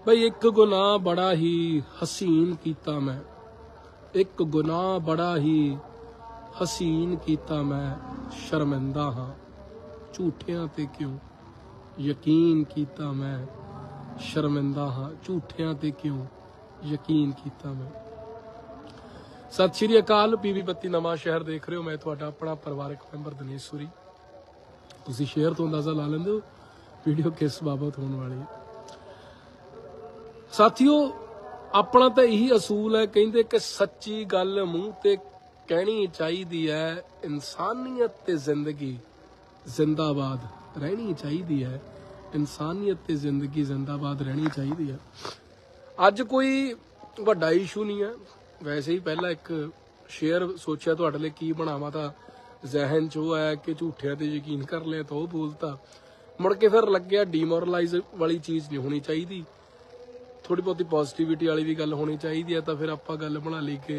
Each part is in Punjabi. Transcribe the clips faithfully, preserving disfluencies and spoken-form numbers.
बई एक गुनाह बड़ा ही हसीन कीता मैं, एक गुनाह बड़ा ही हसीन कीता मैं, शर्मिंदा हाँ झूठियां ते क्यों यकीन कीता मैं, शर्मिंदा हाँ झूठियां ते क्यों यकीन कीता मैं। सत श्री अकाल, पीवी बत्ती नवां शहर देख रहे हो। मैं तुहाडा अपना परिवारक मैंबर दिनेश सूरी। तुसीं शेयर तो अंदाजा ला लेंदे हो वीडियो किस बाबत होने वाली है। साथियों, अपना तो यही असूल है, कहते कि सच्ची गल मूँह ते कहनी चाहिदी है, इंसानियत ते जिंदगी जिंदाबाद रहनी चाहिदी है, इंसानियत ते जिंदगी जिंदाबाद रहनी चाहिदी है। अज कोई वड्डा इशू नहीं है, वैसे ही पहला एक शेयर सोचा तुहाडे लई की बनावा, तो जहन च वो है कि झूठिया ते यकीन कर लिया तो वो बोलता, मुड़ के फिर लग्या डीमोरलाइज वाली चीज़ नहीं होनी चाहिए, थोड़ी बहुती पॉजिटिविटी वाली भी गल होनी चाहिए। तो फिर आप गल बना ली कि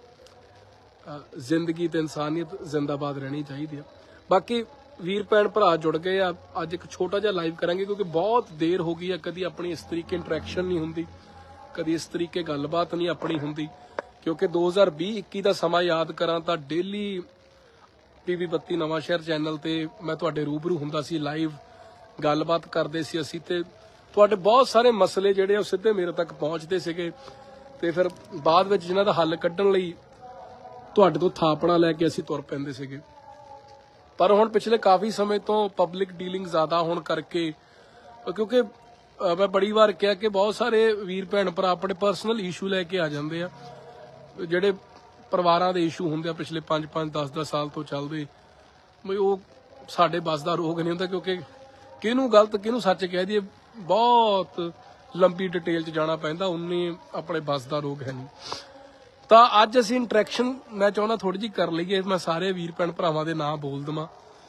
जिंदगी ते इंसानियत जिंदाबाद रहनी चाहिए। बाकी वीर भैन भरा जुड़ गए आ, अज एक छोटा जिहा लाइव करांगे क्योंकि बहुत देर हो गई है, कभी अपनी इस तरीके इंटरैक्शन नहीं होंदी, कभी इस तरीके गलबात नहीं अपनी होंदी। क्योंकि दो हज़ार भी इक्की का समा याद करा तो डेली पीवी बत्ती नवां शहर चैनल ते मैं तुहाडे रूबरू हुंदा सी, लाइव गलबात करदे सी असीं, ते तुहाडे बहुत सारे मसले जिहड़े सीधे मेरे तक पहुंचते सीगे, ते फिर बाद विच जिन्हां दा हल कड्ढण लई तुहाडे तो थापड़ा लैके असीं तुर पैंदे सीगे। पर हुण पिछले काफ़ी समय तो पब्लिक डीलिंग ज़्यादा होण करके, क्योंकि मैं बड़ी बार कहा कि बहुत सारे वीर भैन भरा अपने पर्सनल इशू लैके आ जाते हैं, ਜਿਹੜੇ ਪਰਿਵਾਰਾਂ ਦੇ ਇਸ਼ੂ ਹੁੰਦੇ ਆ ਪਿਛਲੇ ਪੰਜ ਪੰਜ ਦਸ ਦਸ ਸਾਲ ਤੋਂ ਚੱਲਦੇ, ਬਈ ਉਹ ਸਾਡੇ ਬਸ ਦਾ ਰੋਗ ਨਹੀਂ ਹੁੰਦਾ। ਕਿਉਂਕਿ ਕਿਹਨੂੰ ਗਲਤ ਕਿਹਨੂੰ ਸੱਚ ਕਹਿ ਦਈਏ, ਬਹੁਤ ਲੰਬੀ ਡਿਟੇਲ 'ਚ ਜਾਣਾ ਪੈਂਦਾ, ਉਨੀ ਆਪਣੇ ਬਸ ਦਾ ਰੋਗ ਹੈ ਨਹੀਂ। ਤਾਂ ਅੱਜ ਅਸੀਂ ਇੰਟਰੈਕਸ਼ਨ ਮੈਂ ਚਾਹੁੰਦਾ ਥੋੜੀ ਜਿਹੀ ਕਰ ਲਈਏ। ਮੈਂ ਸਾਰੇ ਵੀਰ ਭੈਣ ਭਰਾਵਾਂ ਦੇ ਨਾਂ ਬੋਲ ਦੇਵਾਂ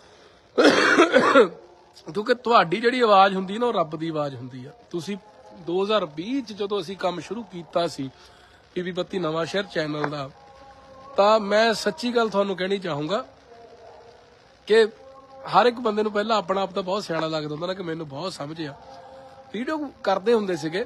ਕਿਉਂਕਿ ਤੁਹਾਡੀ ਜਿਹੜੀ ਆਵਾਜ਼ ਹੁੰਦੀ ਨਾ ਉਹ ਰੱਬ ਦੀ ਆਵਾਜ਼ ਹੁੰਦੀ ਆ। ਤੁਸੀਂ ਦੋ ਹਜ਼ਾਰ ਵੀਹ 'ਚ ਜਦੋਂ ਅਸੀਂ ਕੰਮ ਸ਼ੁਰੂ ਕੀਤਾ ਸੀ पीवी बत्ती नवां शहर चैनल का, तो मैं सच्ची गल तुहानूं कहनी चाहूँगा कि हर एक बंदे नूं पहला अपना आप तो बहुत सियाणा लगदा हुंदा ना, कि मैनूं बहुत समझ आ। वीडियो करते हुंदे सीगे,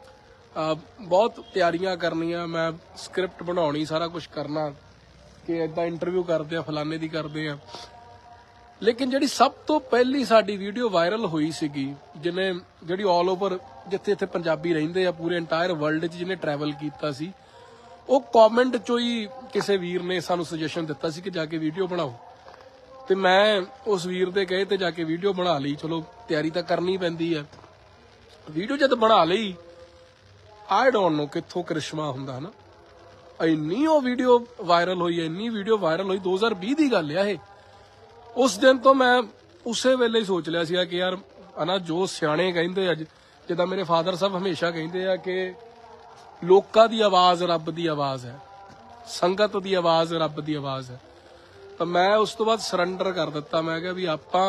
बहुत तैयारियां करनियां, मैं स्क्रिप्ट बनाउणी, सारा कुछ करना कि इदां इंटरव्यू करते हैं, फलाने दी करते हैं। लेकिन जिहड़ी सब तो पहली साडी वीडियो वायरल हुई सीगी, जिन्हें जिहड़ी ऑल ओवर जिथे जिथे पंजाबी रहिंदे आ पूरे इंटायर वर्ल्ड च जिन्हें ट्रैवल कीता सी, वो कॉमेंट चो ही किसी वीर ने सानू सजेशन दिता सी कि जाके वीडियो बनाओ, तो मैं उस वीर दे कहे ते जाके वीडियो बना ली। चलो तैयारी तो करनी पैंदी है, वीडियो जद बना ली, आई डोंट नो कित्थों करिश्मा हुंदा ना, इन्नी वो वीडियो वायरल हुई, इन्नी वीडियो वायरल हुई। दो हज़ार भी की गल है। उस दिन तो मैं उसे वेले ही सोच लिया सीगा कि यार ना जो सियाणे कहिंदे अज, जिद्दां मेरे फादर साहब हमेशा कहिंदे आ कि लोकां दी आवाज़ रब दी आवाज़ है, संगत दी आवाज़ रब दी आवाज़ है। तो मैं उस तो बाद सरैंडर कर दिता। मैं कहा भी आपां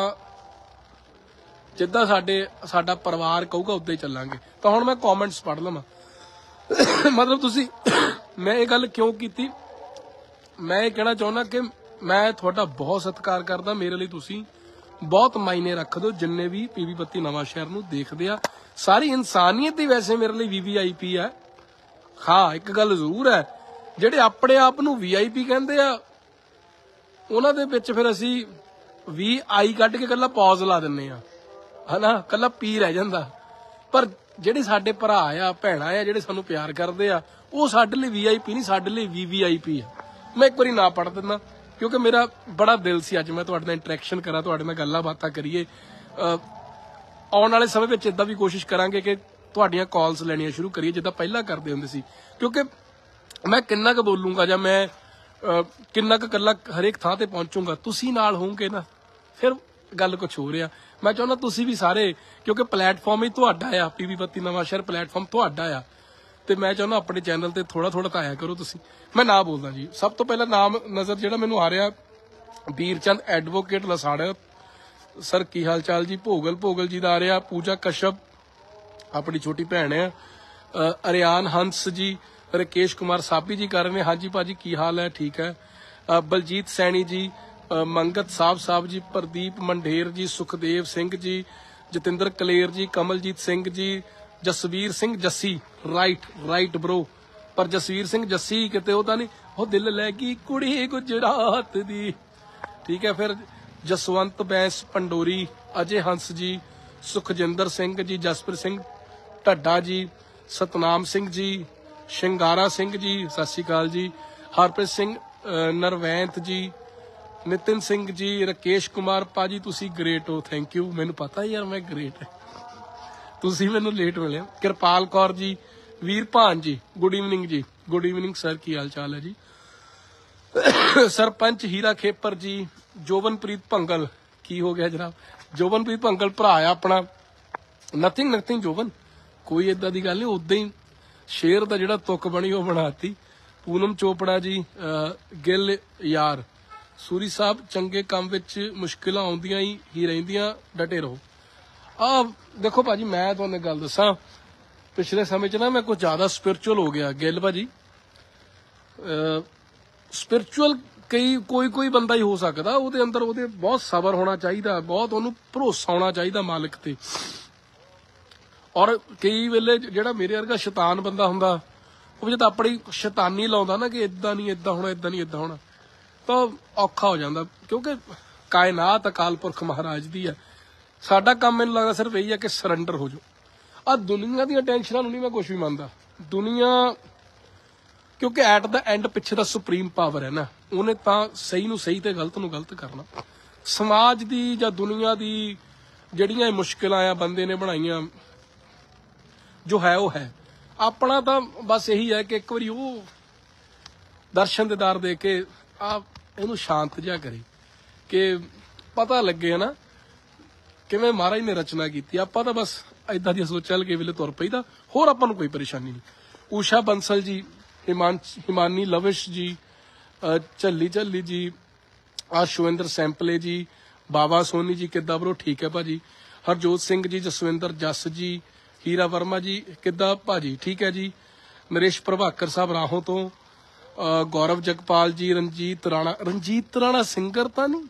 जिद्दां साडे साडा परिवार कहूगा उद्दां ही चलांगे। तो हुण मैं कॉमेंट्स पढ़ लवां मतलब तुसीं मैं ये गल क्यों कीती, मैं ये कहना चाहुंदा कि मैं तुहाडा बहुत सत्कार करदा, मेरे लिए तुसीं बहुत मायने रख दो जिन्ने भी पीवी बत्ती नवां शहर नूं देखदे आ। सारी इंसानियत ही वैसे मेरे लिए वी वी आई पी है। हाँ, एक गल जरूर है, जिहड़े अपने आप नूं वी आई पी कहंदे आ उन्हां दे विच फिर असीं वी आई कढ के कल्ला पॉज ला दिंदे आ, हना, कल्ला पी रह जांदा। पर जिहड़े साडे भरा आ भैणां आ जिहड़े सानूं प्यार करदे आ, वो साडे लई वी आई पी नहीं, साडे लई वी वी आई पी है। मैं एक बारी ना पढ़ दिंदा क्योंकि मेरा बड़ा दिल सी अज मैं तुहाडे नाल इंटरैक्शन करा, तुहाडे नाल गल्लां बातां करिए। आउण वाले समय विच इदां भी कोशिश करांगे कि तुहाडीआं कॉल्स लैणीआं शुरू करिए जिद्दां पहिलां करदे हुंदे सी। क्योंकि मैं किन्ना क बोलूंगा जां मैं किन्ना क कल्ला हरेक थां ते पहुंचूंगा, तुसीं नाल होवोगे ना, फिर गल कुछ हो रहा। मैं चाहुंदा तुसीं भी सारे, क्योंकि प्लेटफॉर्म ही तुहाडा आ, पीवी बत्ती नवां शहर प्लेटफॉर्म तुहाडा आ, तो मैं चाहुंदा अपने चैनल ते थोड़ा थोड़ा तो आया करो तुसीं। मैं ना बोलदा जी, सब तो पहला नाम नज़र जिहड़ा मैनूं आ रहा वीरचंद एडवोकेट लसाड़ा सर, की हाल चाल जी। भोगल भोगल जी का आ रहा, पूजा कश्यप अपनी छोटी भैन है, अरियान हंस जी, राकेश कुमार साबी जी कर रहे हैं, हाँ जी भाजी की हाल है, ठीक है। Baljeet Saini ji, Mangat Sahab Sahab ji, Pradeep Mander ji, Sukhdev Singh ji, Jatinder Kaler ji, Kamaljeet Singh ji, Jasvir Singh Jassi right right bro ਪਰ ਜਸਵੀਰ ਸਿੰਘ ਜੱਸੀ ਕਿਤੇ ਉਹ ਤਾਂ ਨਹੀਂ ਉਹ ਦਿਲ ਲੈ ਗਈ ਕੁੜੀ ਗੁਜਰਾਤ ਦੀ ਠੀਕ ਹੈ। ਫਿਰ ਜਸਵੰਤ ਬੈਂਸ ਪੰਡੋਰੀ ਅਜੇ ਹੰਸ ਜੀ ਸੁਖਜਿੰਦਰ ਸਿੰਘ ਜੀ ਜਸਪ੍ਰੀਤ ਸਿੰਘ ਢੱਡਾ ਜੀ ਸਤਨਾਮ ਸਿੰਘ ਜੀ ਸ਼ਿੰਗਾਰਾ ਸਿੰਘ ਜੀ ਸਤਿ ਸ਼੍ਰੀ ਅਕਾਲ ਜੀ ਹਰਪ੍ਰੀਤ ਸਿੰਘ ਨਰਵੈਂਤ ਜੀ ਨਿਤਿਨ ਸਿੰਘ ਜੀ ਰਾਕੇਸ਼ ਕੁਮਾਰ ਭਾਜੀ ਤੁਸੀਂ ਗ੍ਰੇਟ ਹੋ ਥੈਂਕ ਯੂ ਮੈਨੂੰ ਪਤਾ ਯਾਰ ਮੈਂ ਗ੍ਰੇਟ ਹੈ ਤੁਸੀਂ ਮੈਨੂੰ ਲੇਟ ਮਿਲੇ। Kirpal Kaur ji Veer Bhan ji good evening ji good evening sir ਕੀ ਹਾਲ ਚਾਲ ਹੈ ਜੀ। ਸਰਪੰਚ ਹੀਰਾ ਖੇਪਰ ਜੀ ਜੋਬਨਪ੍ਰੀਤ ਭੰਗਲ ਕੀ ਹੋ ਗਿਆ ਜਨਾਬ ਜੋਬਨਪ੍ਰੀਤ ਭੰਗਲ ਭਰਾ ਆ ਆਪਣਾ ਨਥਿੰਗ ਨਥਿੰਗ ਜੋਬਨ ਕੋਈ ਏਦਾਂ ਦੀ ਗੱਲ ਨਹੀਂ ਉਦਾਂ ਹੀ ਸ਼ੇਰ ਦਾ ਜਿਹੜਾ ਤੁੱਕ ਬਣੀ ਉਹ ਬਣਾਤੀ। ਪੂਨਮ ਚੋਪੜਾ ਜੀ ਗਿੱਲ ਯਾਰ ਸੂਰੀ ਸਾਹਿਬ ਚੰਗੇ ਕੰਮ ਵਿੱਚ ਮੁਸ਼ਕਿਲਾਂ ਆਉਂਦੀਆਂ ਹੀ ਹੀ ਰਹਿੰਦੀਆਂ ਡਟੇ ਰਹੋ। ਆ ਦੇਖੋ ਭਾਜੀ ਮੈਂ ਤੁਹਾਨੂੰ ਗੱਲ ਦੱਸਾਂ ਪਿਛਲੇ ਸਮੇਂ 'ਚ ਨਾ ਮੈਂ ਕੁਝ ਜ਼ਿਆਦਾ ਸਪਿਰਿਚੁਅਲ ਹੋ ਗਿਆ ਗਿੱਲ ਭਾਜੀ ਸਪਿਰਿਚੁਅਲ ਕਈ ਕੋਈ ਕੋਈ ਬੰਦਾ ਹੀ ਹੋ ਸਕਦਾ ਉਹਦੇ ਅੰਦਰ ਉਹਦੇ ਬਹੁਤ ਸਬਰ ਹੋਣਾ ਚਾਹੀਦਾ ਬਹੁਤ ਉਹਨੂੰ ਭਰੋਸਾ ਹੋਣਾ ਚਾਹੀਦਾ ਮਾਲਕ ਤੇ। ਔਰ ਕਈ ਵੇਲੇ ਜਿਹੜਾ ਮੇਰੇ ਵਰਗਾ ਸ਼ੈਤਾਨ ਬੰਦਾ ਹੁੰਦਾ ਉਹ ਜਦ ਆਪਣੀ ਸ਼ੈਤਾਨੀ ਲਾਉਂਦਾ ਨਾ ਕਿ ਇਦਾਂ ਨਹੀਂ ਇਦਾਂ ਹੋਣਾ ਇਦਾਂ ਨਹੀਂ ਇਦਾਂ ਹੋਣਾ ਤਾਂ ਔਖਾ ਹੋ ਜਾਂਦਾ ਕਿਉਂਕਿ ਕਾਇਨਾਤ ਅਕਾਲ ਪੁਰਖ ਮਹਾਰਾਜ ਦੀ ਹੈ। ਸਾਡਾ ਕੰਮ ਮੈਨੂੰ ਲੱਗਦਾ ਸਿਰਫ ਇਹੀ ਹੈ ਕਿ ਸਰੈਂਡਰ ਹੋ ਜਾਓ। ਆ ਦੁਨੀਆ ਦੀਆਂ ਟੈਨਸ਼ਨਾਂ ਨੂੰ ਨਹੀਂ ਮੈਂ ਕੁਛ ਵੀ ਮੰਨਦਾ ਦੁਨੀਆ ਕਿਉਂਕਿ ਐਟ ਦਾ ਐਂਡ ਪਿੱਛੇ ਦਾ ਸੁਪਰੀਮ ਪਾਵਰ ਹੈ ਨਾ ਉਹਨੇ ਤਾਂ ਸਹੀ ਨੂੰ ਸਹੀ ਤੇ ਗਲਤ ਨੂੰ ਗਲਤ ਕਰਨਾ। ਸਮਾਜ ਦੀ ਜਾਂ ਦੁਨੀਆ ਦੀ ਜਿਹੜੀਆਂ ਇਹ ਮੁਸ਼ਕਿਲਾਂ ਆ ਬੰਦੇ ਨੇ ਬਣਾਈਆਂ ਜੋ ਹੈ ਉਹ ਹੈ ਆਪਣਾ ਤਾਂ ਬਸ ਇਹੀ ਹੈ ਕਿ ਇੱਕ ਵਾਰੀ ਉਹ ਦਰਸ਼ਨ ਦੀਦਾਰ ਦੇ ਕੇ ਆ ਇਹਨੂੰ ਸ਼ਾਂਤ ਜਿਹਾ ਕਰੇ ਕਿ ਪਤਾ ਲੱਗੇ ਨਾ ਕਿਵੇਂ ਮਹਾਰਾਜ ਨੇ ਰਚਨਾ ਕੀਤੀ। ਆਪਾਂ ਤਾਂ ਬਸ ਏਦਾਂ ਦੀਆਂ ਸੋਚਾਂ ਲਗੇ ਵੇਲੇ ਤੁਰ ਪਈਦਾ ਹੋਰ ਆਪਾਂ ਨੂੰ ਕੋਈ ਪਰੇਸ਼ਾਨੀ ਨਹੀਂ। ਊਸ਼ਾ ਬੰਸਲ ਜੀ ਹਿਮਾਨ ਹਿਮਾਨੀ ਲਵਿਸ਼ ਜੀ ਝੱਲੀ ਝੱਲੀ ਜੀ ਆਸ਼ਵਿੰਦਰ ਸੈਂਪਲੇ ਜੀ ਬਾਬਾ ਸੋਨੀ ਜੀ ਕਿੱਦਾਂ ਬਰੋ ਠੀਕ ਹੈ ਭਾਜੀ ਹਰਜੋਤ ਸਿੰਘ ਜੀ ਜਸਵਿੰਦਰ ਜੱਸ ਜੀ ਹੀਰਾ ਵਰਮਾ ਜੀ ਕਿੱਦਾਂ ਭਾਜੀ ਠੀਕ ਹੈ ਜੀ ਨਰੇਸ਼ ਪ੍ਰਭਾਕਰ ਸਾਹਿਬ ਰਾਹੋਂ ਤੋਂ ਗੌਰਵ ਜਗਪਾਲ ਜੀ ਰਣਜੀਤ ਰਾਣਾ ਰਣਜੀਤ ਰਾਣਾ ਸਿੰਗਰ ਤਾਂ ਨਹੀਂ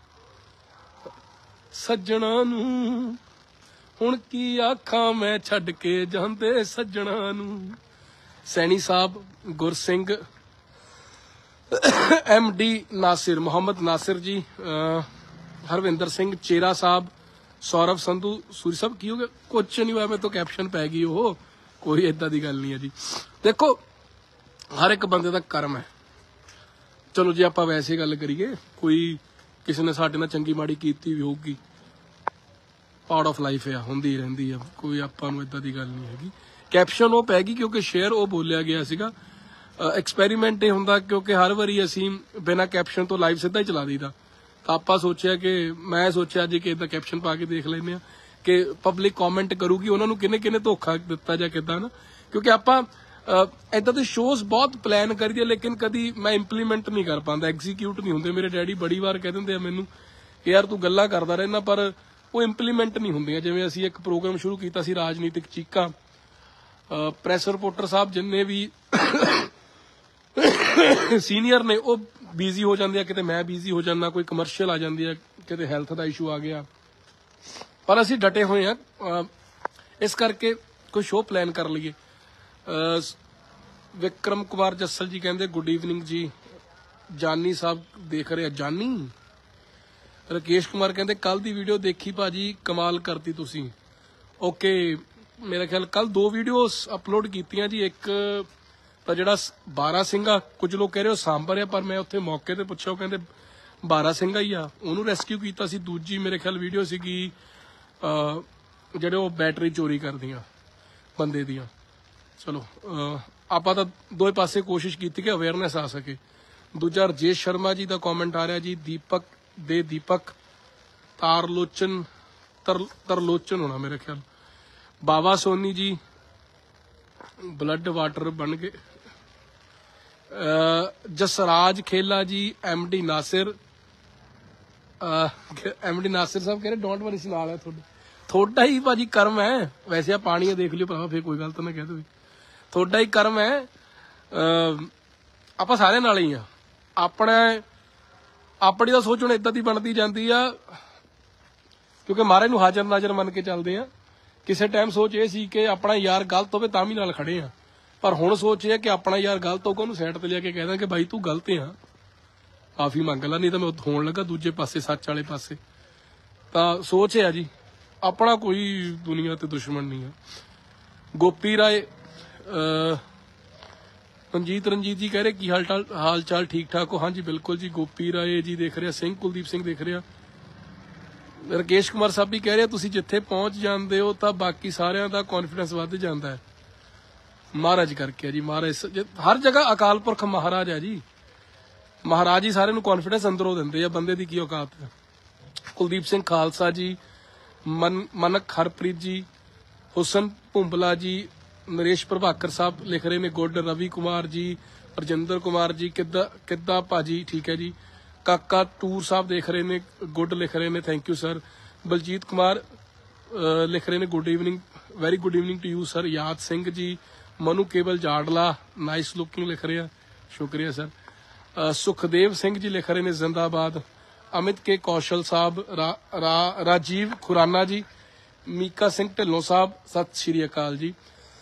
ਸੱਜਣਾ ਨੂੰ ਹੁਣ ਕੀ ਆਖਾਂ ਮੈਂ ਛੱਡ ਕੇ ਜਾਂਦੇ ਸੱਜਣਾ ਨੂੰ ਸੈਣੀ ਸਾਹਿਬ ਗੁਰਸਿੰਘ ਐਮ ਡੀ ਨਾਸਿਰ ਮੁਹੰਮਦ ਨਾਸਿਰ ਜੀ ਹਰਵਿੰਦਰ ਸਿੰਘ ਚੇਰਾ ਸਾਹਿਬ ਸੌਰਵ ਸੰਧੂ ਸੂਰੀ ਸਾਹਿਬ ਕੀ ਹੋ ਗਿਆ ਕੁਛ ਨਹੀਂ ਹੋਇਆ ਮੇਰੇ ਤੋਂ ਕੈਪਸ਼ਨ ਪੈ ਗਈ ਉਹ ਕੋਈ ਏਦਾਂ ਦੀ ਗੱਲ ਨਹੀਂ ਹੈ ਜੀ। ਦੇਖੋ ਹਰ ਇੱਕ ਬੰਦੇ ਦਾ ਕਰਮ ਹੈ ਚਲੋ ਜੇ ਆਪਾਂ ਵੈਸੇ ਗੱਲ ਕਰੀਏ ਕੋਈ ਕਿਸੇ ਨੇ ਸਾਡੇ ਨਾਲ ਚੰਗੀ ਮਾੜੀ ਕੀਤੀ ਵੀ ਹੋਊਗੀ ਪਾਰਟ ਆਫ ਲਾਈਫ ਆ ਹੁੰਦੀ ਰਹਿੰਦੀ ਆ ਕੋਈ ਆਪਾਂ ਨੂੰ ਏਦਾਂ ਦੀ ਗੱਲ ਨਹੀਂ ਹੈਗੀ। ਕੈਪਸ਼ਨ ਉਹ ਪੈ ਗਈ ਕਿਉਂਕਿ ਸ਼ੇਅਰ ਉਹ ਬੋਲਿਆ ਗਿਆ ਸੀਗਾ ਐਕਸਪੈਰੀਮੈਂਟ ਇਹ ਹੁੰਦਾ ਕਿਉਂਕਿ ਹਰ ਵਾਰੀ ਅਸੀਂ ਬਿਨਾਂ ਕੈਪਸ਼ਨ ਤੋਂ ਲਾਈਵ ਸਿੱਧਾ ਹੀ ਚਲਾ ਦਈਦਾ ਤਾਂ ਆਪਾਂ ਸੋਚਿਆ ਕਿ ਮੈਂ ਸੋਚਿਆ ਜੀ ਕਿ ਇਹਦਾ ਕੈਪਸ਼ਨ ਪਾ ਕੇ ਦੇਖ ਲੈਂਦੇ ਆ ਕਿ ਪਬਲਿਕ ਕਮੈਂਟ ਕਰੂਗੀ ਉਹਨਾਂ ਨੂੰ ਕਿੰਨੇ ਕਿੰਨੇ ਧੋਖਾ ਦਿੱਤਾ ਜਾਂ ਕਿੱਦਾਂ ਨਾ ਕਿਉਂਕਿ ਆਪਾਂ ਏਦਾਂ ਦੇ ਸ਼ੋਜ਼ ਬਹੁਤ ਪਲਾਨ ਕਰੀਦੇ ਲੇਕਿਨ ਕਦੀ ਮੈਂ ਇੰਪਲੀਮੈਂਟ ਨਹੀਂ ਕਰ ਪਾਉਂਦਾ ਐਗਜ਼ੀਕਿਊਟ ਨਹੀਂ ਹੁੰਦੇ। ਮੇਰੇ ਡੈਡੀ ਬੜੀ ਵਾਰ ਕਹਿ ਦਿੰਦੇ ਆ ਮੈਨੂੰ ਯਾਰ ਤੂੰ ਗੱਲਾਂ ਕਰਦਾ ਰਹਿਣਾ ਪਰ ਉਹ ਇੰਪਲੀਮੈਂਟ ਨਹੀਂ ਹੁੰਦੀਆਂ। ਜਿਵੇਂ ਅਸੀਂ ਇੱਕ ਪ੍ਰੋਗਰਾਮ ਸ਼ੁਰੂ ਕੀਤਾ ਸੀ ਰਾਜਨੀਤਿਕ ਚੀਕਾਂ ਪ੍ਰੈਸ ਰਿਪੋਰਟਰ ਸਾਹਿਬ ਜਿੰਨੇ ਵੀ ਸੀਨੀਅਰ ਨੇ ਉਹ ਬਿਜ਼ੀ ਹੋ ਜਾਂਦੇ ਆ ਕਿਤੇ ਮੈਂ ਬਿਜ਼ੀ ਹੋ ਜਾਂਦਾ ਕੋਈ ਕਮਰਸ਼ੀਅਲ ਆ ਜਾਂਦੀ ਆ ਕਿਤੇ ਹੈਲਥ ਦਾ ਇਸ਼ੂ ਆ ਗਿਆ ਪਰ ਅਸੀਂ ਡਟੇ ਹੋਏ ਆ ਇਸ ਕਰਕੇ ਕੋਈ ਸ਼ੋਅ ਪਲਾਨ ਕਰ ਲਈਏ। ਵਿਕਰਮ ਕੁਮਾਰ ਜੱਸਲ ਜੀ ਕਹਿੰਦੇ ਗੁੱਡ ਈਵਨਿੰਗ ਜੀ ਜਾਨੀ ਸਾਹਿਬ ਦੇਖ ਰਹੇ ਆ ਜਾਨੀ ਰਾਕੇਸ਼ ਕੁਮਾਰ ਕਹਿੰਦੇ ਕੱਲ ਦੀ ਵੀਡੀਓ ਦੇਖੀ ਭਾਜੀ ਕਮਾਲ ਕਰਤੀ ਤੁਸੀਂ ਓਕੇ ਮੇਰਾ ਖਿਆਲ ਕੱਲ ਦੋ ਵੀਡੀਓਜ਼ ਅਪਲੋਡ ਕੀਤੀਆਂ ਜੀ ਇੱਕ ਤਾਂ ਜਿਹੜਾ ਬਾਰਾ ਸਿੰਘਾ ਕੁਝ ਲੋਕ ਕਹਿ ਰਹੇ ਹੋ ਸਾਂਬਰ ਆ ਪਰ ਮੈਂ ਉੱਥੇ ਮੌਕੇ ਤੇ ਪੁੱਛਿਆ ਉਹ ਕਹਿੰਦੇ ਬਾਰਾ ਸਿੰਘਾ ਹੀ ਆ ਉਹਨੂੰ ਰੈਸਕਿਊ ਕੀਤਾ ਸੀ। ਦੂਜੀ ਮੇਰੇ ਖਿਆਲ ਵੀਡੀਓ ਸੀਗੀ ਜਿਹੜੇ ਉਹ ਬੈਟਰੀ ਚੋਰੀ ਕਰਦੀਆਂ ਬੰਦੇ ਦੀਆਂ ਚਲੋ ਆਪਾਂ ਤਾਂ ਦੋਵੇਂ ਪਾਸੇ ਕੋਸ਼ਿਸ਼ ਕੀਤੀ ਕਿ ਅਵੇਅਰਨੈਸ ਆ ਸਕੇ। ਦੂਜਾ ਰਜੇਸ਼ ਸ਼ਰਮਾ ਜੀ ਦਾ ਕਮੈਂਟ ਆ ਰਿਹਾ ਜੀ ਦੀਪਕ ਦੇ ਦੀਪਕ ਤਾਰਲੋਚਨ ਤਰ ਤਰਲੋਚਨ ਹੋਣਾ ਮੇਰੇ ਖਿਆਲ ਬਾਬਾ ਸੋਨੀ ਜੀ ਬਲੱਡ ਵਾਟਰ ਬਣ ਗਏ Jasraj Khela ji M D Nasir M D Nasir Sahib ਕਹਿੰਦੇ ਡੋਂਟ ਵਰੀ ਨਾਲ ਹੈ ਤੁਹਾਡੇ ਤੁਹਾਡਾ ਹੀ ਭਾਜੀ ਕਰਮ ਹੈ ਵੈਸੇ ਆ ਪਾਣੀ ਦੇਖ ਲਿਓ ਭਰਾ ਫੇਰ ਕੋਈ ਗੱਲ ਤਾਂ ਨਾ ਕਹਿ ਦੋ ਤੁਹਾਡਾ ਹੀ ਕਰਮ ਹੈ ਆਪਾਂ ਸਾਰਿਆਂ ਨਾਲ ਹੀ ਆ ਆਪਣਾ ਆਪਣੀ ਤਾਂ ਸੋਚ ਹੁਣ ਏਦਾਂ ਦੀ ਬਣਦੀ ਜਾਂਦੀ ਆ ਕਿਉਂਕਿ ਮਹਾਰਾਜ ਨੂੰ ਹਾਜ਼ਰ ਨਾਜ਼ਰ ਮੰਨ ਕੇ ਚੱਲਦੇ ਆ ਕਿਸੇ ਟਾਈਮ ਸੋਚ ਇਹ ਸੀ ਕਿ ਆਪਣਾ ਯਾਰ ਗਲਤ ਹੋਵੇ ਤਾਂ ਵੀ ਨਾਲ ਖੜੇ ਆ, ਪਰ ਹੁਣ ਸੋਚ ਇਹ ਹੈ ਕਿ ਆਪਣਾ ਯਾਰ ਗਲਤ ਹੋਊਗਾ ਉਹਨੂੰ ਸਾਈਡ ਤੇ ਲਿਆ ਕੇ ਕਹਿ ਦਾਂ ਕਿ ਬਾਈ ਤੂੰ ਗਲਤ ਆ, ਮਾਫੀ ਮੰਗ ਲਾ, ਨਹੀਂ ਤਾਂ ਮੈਂ ਹੋਣ ਲੱਗਾ ਦੂਜੇ ਪਾਸੇ, ਸੱਚ ਵਾਲੇ ਪਾਸੇ। ਤਾਂ ਸੋਚ ਹੈ ਜੀ, ਆਪਣਾ ਕੋਈ ਦੁਨੀਆ ਤੇ ਦੁਸ਼ਮਣ ਨਹੀਂ ਆ। ਗੋਪੀ ਰਾਏ ਮਨਜੀਤ ਰਣਜੀਤ ਜੀ ਕਹਿ ਰਹੇ ਕੀ ਹਾਲ ਚਾਲ ਹਾਲ ਚਾਲ ਠੀਕ ਠਾਕ ਹੋ? ਹਾਂਜੀ ਬਿਲਕੁਲ ਜੀ। ਗੋਪੀ ਰਾਏ ਜੀ ਦੇਖ ਰਿਹਾ, ਸਿੰਘ ਕੁਲਦੀਪ ਸਿੰਘ ਦੇਖ ਰਿਹਾ, ਰਕੇਸ਼ ਕੁਮਾਰ ਸਾਹਿਬ ਵੀ ਕਹਿ ਰਹੇ ਤੁਸੀਂ ਜਿੱਥੇ ਪਹੁੰਚ ਜਾਂਦੇ ਹੋ ਤਾਂ ਬਾਕੀ ਸਾਰਿਆਂ ਦਾ ਕੌਨਫੀਡੈਂਸ ਵੱਧ ਜਾਂਦਾ ਹੈ। ਮਹਾਰਾਜ ਕਰਕੇ ਹੈ ਜੀ, ਮਹਾਰਾਜ ਹਰ ਜਗ੍ਹਾ ਅਕਾਲ ਪੁਰਖ ਮਹਾਰਾਜ ਹੈ ਜੀ, ਮਹਾਰਾਜ ਹੀ ਸਾਰਿਆਂ ਨੂੰ ਕੌਨਫੀਡੈਂਸ ਅੰਦਰੋਂ ਦਿੰਦੇ ਆ, ਬੰਦੇ ਦੀ ਕੀ ਔਕਾਤ ਹੈ। ਕੁਲਦੀਪ ਸਿੰਘ ਖਾਲਸਾ ਜੀ, ਮਨ ਮਨਕ ਹਰਪ੍ਰੀਤ ਜੀ, ਹੁਸਨ ਭੁੰਬਲਾ ਜੀ, ਨਰੇਸ਼ ਪ੍ਰਭਾਕਰ ਸਾਹਿਬ ਲਿਖ ਰਹੇ ਨੇ ਗੁੱਡ, ਰਵੀ ਕੁਮਾਰ ਜੀ, ਰਜਿੰਦਰ ਕੁਮਾਰ ਜੀ ਕਿੱਦਾਂ ਕਿੱਦਾਂ ਭਾਜੀ, ਠੀਕ ਹੈ ਜੀ। ਕਾਕਾ ਟੂਰ ਸਾਹਿਬ ਦੇਖ ਰਹੇ ਨੇ ਗੁੱਡ ਲਿਖ ਰਹੇ ਨੇ, thank you sir. Baljeet Kumar ਲਿਖ ਰਹੇ ਨੇ good evening, very good evening to you sir. Yaad Singh ਜੀ, ਮਨੂ ਕੇਵਲ ਜਾੜਲਾ ਨਾਈਸ ਲੁਕਿੰਗ ਲਿਖ ਰਹੇ ਆ, ਸ਼ੁਕਰੀਆ ਸਰ। ਸੁਖਦੇਵ ਸਿੰਘ ਜੀ ਲਿਖ ਰਹੇ ਨੇ ਜ਼ਿੰਦਾਬਾਦ। ਅਮਿਤ ਕੇ ਕੌਸ਼ਲ ਸਾਹਿਬ, ਰਾ, ਰਾ, ਰਾਜੀਵ ਖੁਰਾਨਾ ਜੀ, ਮੀਕਾ ਸਿੰਘ ਢਿੱਲੋਂ ਸਾਹਿਬ, ਸਤਿ ਸ਼੍ਰੀ ਅਕਾਲ ਜੀ।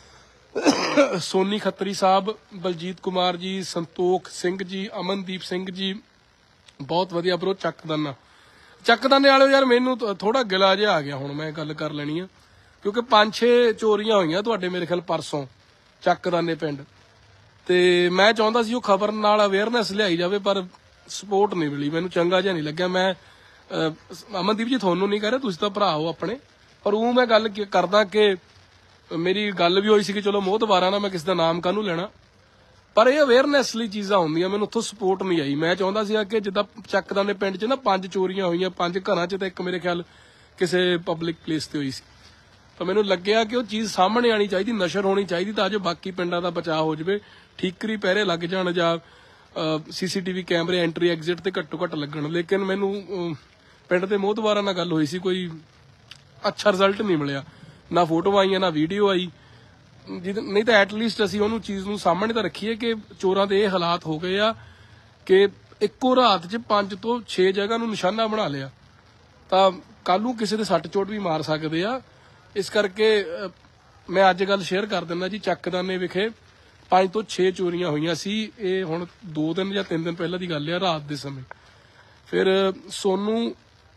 ਸੋਨੀ ਖੱਤਰੀ ਸਾਹਿਬ, ਬਲਜੀਤ ਕੁਮਾਰ ਜੀ, ਸੰਤੋਖ ਸਿੰਘ ਜੀ, ਅਮਨਦੀਪ ਸਿੰਘ ਜੀ, ਬਹੁਤ ਵਧੀਆ ਬਰੋ। ਚੱਕਦਾਨਾ ਚੱਕਦਾਨੇ ਵਾਲਿਓ ਯਾਰ ਮੈਨੂੰ ਥੋੜਾ ਗਿਲਾ ਜਿਹਾ ਆ ਗਿਆ, ਹੁਣ ਮੈਂ ਗੱਲ ਕਰ ਲੈਣੀ ਆ, ਕਿਉਂਕਿ ਪੰਜ ਛੇ ਚੋਰੀਆਂ ਹੋਈਆਂ ਤੁਹਾਡੇ ਮੇਰੇ ਖਿਆਲ ਪਰਸੋਂ ਚੱਕਦਾਨੇ ਪਿੰਡ, ਤੇ ਮੈਂ ਚਾਹੁੰਦਾ ਸੀ ਉਹ ਖਬਰ ਨਾਲ ਅਵੇਅਰਨੈਸ ਲਿਆਈ ਜਾਵੇ, ਪਰ ਸਪੋਰਟ ਨਹੀਂ ਮਿਲੀ, ਮੈਨੂੰ ਚੰਗਾ ਜਿਹਾ ਨਹੀਂ ਲੱਗਿਆ। ਮੈਂ ਅਮਨਦੀਪ ਜੀ ਤੁਹਾਨੂੰ ਨਹੀਂ ਕਹਿ ਰਿਹਾ, ਤੁਸੀਂ ਤਾਂ ਭਰਾ ਹੋ ਆਪਣੇ, ਪਰ ਉਹ ਮੈਂ ਗੱਲ ਕਰਦਾ ਕਿ ਮੇਰੀ ਗੱਲ ਵੀ ਹੋਈ ਸੀ ਕਿ ਚਲੋ ਮੋਹਤਬਾਰਾਂ ਨਾਲ ਮੈਂ ਕਿਸੇ ਦਾ ਨਾਮ ਕਾਹਨੂੰ ਲੈਣਾ, ਪਰ ਇਹ ਅਵੇਅਰਨੈਸ ਲਈ ਚੀਜ਼ਾਂ ਹੁੰਦੀਆਂ, ਮੈਨੂੰ ਉੱਥੋਂ ਸਪੋਰਟ ਨਹੀਂ ਆਈ। ਮੈਂ ਚਾਹੁੰਦਾ ਸੀ ਕਿ ਜਿੱਦਾਂ ਚੱਕਦਾਨੇ ਪਿੰਡ 'ਚ ਨਾ ਪੰਜ ਚੋਰੀਆਂ ਹੋਈਆਂ, ਪੰਜ ਘਰਾਂ 'ਚ, ਤਾਂ ਇੱਕ ਮੇਰੇ ਖਿਆਲ ਕਿਸੇ ਪਬਲਿਕ ਪਲੇਸ ਤੇ ਹੋਈ ਸੀ, ਤਾਂ ਮੈਨੂੰ ਲੱਗਿਆ ਕਿ ਉਹ ਚੀਜ਼ ਸਾਹਮਣੇ ਆਣੀ ਚਾਹੀਦੀ, ਨਸ਼ਰ ਹੋਣੀ ਚਾਹੀਦੀ, ਤਾਂ ਜੋ ਬਾਕੀ ਪਿੰਡਾਂ ਦਾ ਬਚਾਅ ਹੋ ਜਾਵੇ, ਠੀਕਰੀ ਪਹਿਰੇ ਲੱਗ ਜਾਣ ਜਾਂ ਸੀਸੀਟੀਵੀ ਕੈਮਰੇ ਐਂਟਰੀ ਐਗਜ਼ਿਟ ਤੇ ਘੱਟੋ ਘੱਟ ਲੱਗਣ। ਲੇਕਿਨ ਮੈਨੂੰ ਪਿੰਡ ਦੇ ਮੋਹਤਬਾਰਾਂ ਨਾਲ ਗੱਲ ਹੋਈ ਸੀ, ਕੋਈ ਅੱਛਾ ਰਿਜ਼ਲਟ ਨਹੀਂ ਮਿਲਿਆ, ਨਾ ਫੋਟੋ ਆਈਆਂ ਨਾ ਵੀਡੀਓ ਆਈ, ਨਹੀਂ ਤਾਂ ਐਟਲੀਸਟ ਅਸੀਂ ਉਹਨੂੰ ਚੀਜ਼ ਨੂੰ ਸਾਹਮਣੇ ਤਾਂ ਰੱਖੀਏ ਕਿ ਚੋਰਾਂ ਦੇ ਇਹ ਹਾਲਾਤ ਹੋ ਗਏ ਆ ਕਿ ਇੱਕੋ ਰਾਤ 'ਚ ਪੰਜ ਤੋਂ ਛੇ ਜਗ੍ਹਾ ਨੂੰ ਨਿਸ਼ਾਨਾ ਬਣਾ ਲਿਆ, ਤਾਂ ਕੱਲ ਨੂੰ ਕਿਸੇ ਦੇ ਸੱਟ ਚੋਟ ਵੀ ਮਾਰ ਸਕਦੇ ਆ। ਇਸ ਕਰਕੇ ਮੈਂ ਅੱਜ ਗੱਲ ਸ਼ੇਅਰ ਕਰ ਦਿੰਦਾ ਜੀ, ਚੱਕਦਾਨੇ ਵਿਖੇ ਪੰਜ ਤੋਂ ਛੇ ਚੋਰੀਆਂ ਹੋਈਆਂ ਸੀ, ਇਹ ਹੁਣ ਦੋ ਦਿਨ ਜਾਂ ਤਿੰਨ ਦਿਨ ਪਹਿਲਾਂ ਦੀ ਗੱਲ ਆ, ਰਾਤ ਦੇ ਸਮੇਂ। ਫਿਰ ਸੋਨੂ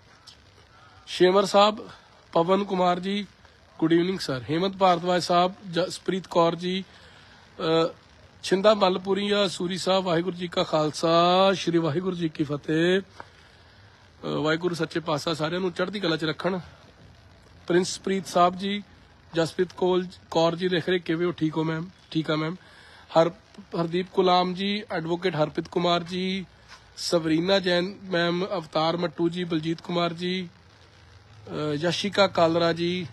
ਸ਼ੇਮਰ ਸਾਹਿਬ, Pawan Kumar ji, good evening sir. Hemant Bhardwaj Sahib, Jaspreet Kaur ji, Chhinda ਮਲਪੁਰੀਆ ਸੂਰੀ ਸਾਹਿਬ, ਵਾਹਿਗੁਰੂ ਜੀ ਕਾ ਖਾਲਸਾ, ਸ਼੍ਰੀ ਵਾਹਿਗੁਰੂ ਜੀ ਕੀ ਫਤਿਹ। ਵਾਹਿਗੁਰੂ ਸੱਚੇ ਪਾਤਸ਼ਾਹ ਸਾਰਿਆਂ ਨੂੰ ਚੜ੍ਹਦੀ ਕਲਾ 'ਚ ਰੱਖਣ। ਪ੍ਰਿੰਸਪ੍ਰੀਤ ਸਾਹਿਬ ਜੀ, ਜਸਪ੍ਰੀਤ ਕੋਲ ਕੌਰ ਜੀ ਲਿਖ ਰਹੇ ਕਿਵੇਂ ਹੋ? ਠੀਕ ਹੋ ਮੈਮ? ਠੀਕ ਆ ਮੈਮ। ਹਰ ਹਰਦੀਪ ਗੁਲਾਮ ਜੀ, ਐਡਵੋਕੇਟ ਹਰਪ੍ਰੀਤ ਕੁਮਾਰ ਜੀ, ਸਵਰੀਨਾ ਜੈਨ ਮੈਮ, ਅਵਤਾਰ ਮੱਟੂ ਜੀ, ਬਲਜੀਤ ਕੁਮਾਰ ਜੀ, ਯਸ਼ਿਕਾ ਕਾਲਰਾ ਜੀ,